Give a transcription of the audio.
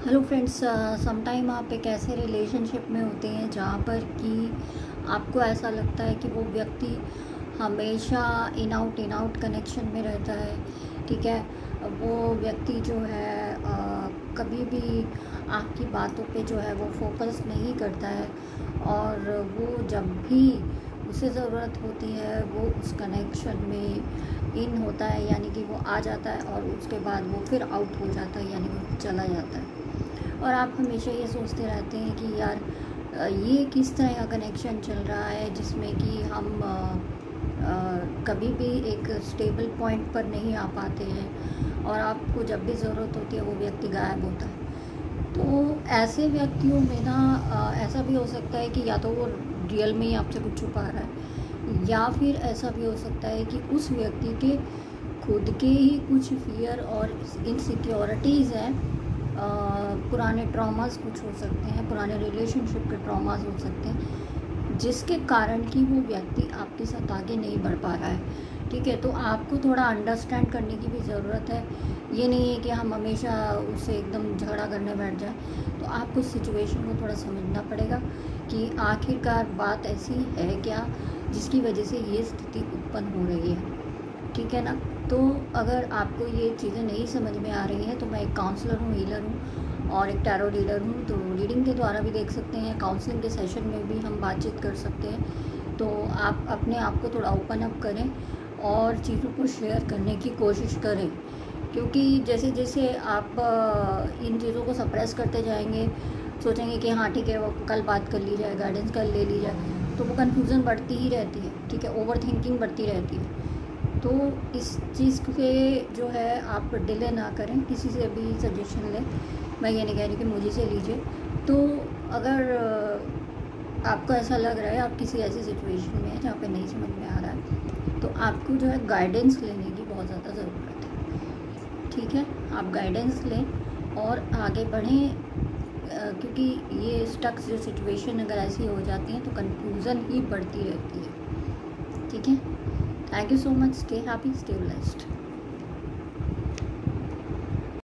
Hello friends, sometime आप एक ऐसे रिलेशनशिप में होते हैं जहाँ पर कि आपको ऐसा लगता है कि वो व्यक्ति हमेशा इन आउट कनेक्शन में रहता है। ठीक है, वो व्यक्ति जो है कभी भी आपकी बातों पे जो है वो फोकस नहीं करता है, और वो जब भी उसे ज़रूरत होती है वो उस कनेक्शन में इन होता है, यानी कि वो आ जाता है और उसके बाद वो फिर आउट हो जाता है, यानी वो चला जाता है। और आप हमेशा ये सोचते रहते हैं कि यार ये किस तरह का कनेक्शन चल रहा है जिसमें कि हम कभी भी एक स्टेबल पॉइंट पर नहीं आ पाते हैं, और आपको जब भी ज़रूरत होती है वो व्यक्ति गायब होता है। तो ऐसे व्यक्तियों में ना ऐसा भी हो सकता है कि या तो वो रियल में ही आपसे कुछ छुपा रहा है, या फिर ऐसा भी हो सकता है कि उस व्यक्ति के खुद के ही कुछ फियर और इनसिक्योरिटीज़ हैं। पुराने ट्रॉमास कुछ हो सकते हैं, पुराने रिलेशनशिप के ट्रॉमास हो सकते हैं, जिसके कारण कि वो व्यक्ति आपके साथ आगे नहीं बढ़ पा रहा है। ठीक है, तो आपको थोड़ा अंडरस्टैंड करने की भी ज़रूरत है। ये नहीं है कि हम हमेशा उससे एकदम झगड़ा करने बैठ जाएं। तो आपको सिचुएशन को थोड़ा समझना पड़ेगा कि आखिरकार बात ऐसी है क्या जिसकी वजह से ये स्थिति उत्पन्न हो रही है। ठीक है ना। तो अगर आपको ये चीज़ें नहीं समझ में आ रही हैं तो मैं एक काउंसलर हूँ, हीलर हूँ और एक टैरो रीडर हूँ। तो रीडिंग के द्वारा भी देख सकते हैं, काउंसलिंग के सेशन में भी हम बातचीत कर सकते हैं। तो आप अपने आप को थोड़ा ओपन अप करें और चीज़ों को शेयर करने की कोशिश करें, क्योंकि जैसे जैसे आप इन चीज़ों को सप्रेस करते जाएंगे, सोचेंगे कि हाँ ठीक है वो कल बात कर ली जाए, गाइडेंस कल ले ली जाए, तो वो कन्फ्यूज़न बढ़ती ही रहती है। ठीक है, ओवर थिंकिंग बढ़ती रहती है। तो इस चीज़ के जो है आप डिले ना करें, किसी से भी सजेशन लें। मैं ये नहीं कह रही कि मुझे से लीजिए। तो अगर आपको ऐसा लग रहा है आप किसी ऐसी सिचुएशन में है जहाँ पे नहीं समझ में आ रहा है, तो आपको जो है गाइडेंस लेने की बहुत ज़्यादा ज़रूरत है। ठीक है, आप गाइडेंस लें और आगे बढ़ें, क्योंकि ये स्टक जो सिचुएशन अगर ऐसी हो जाती है तो कन्फ्यूज़न ही बढ़ती रहती है। ठीक है, thank you so much, stay happy, stay blessed.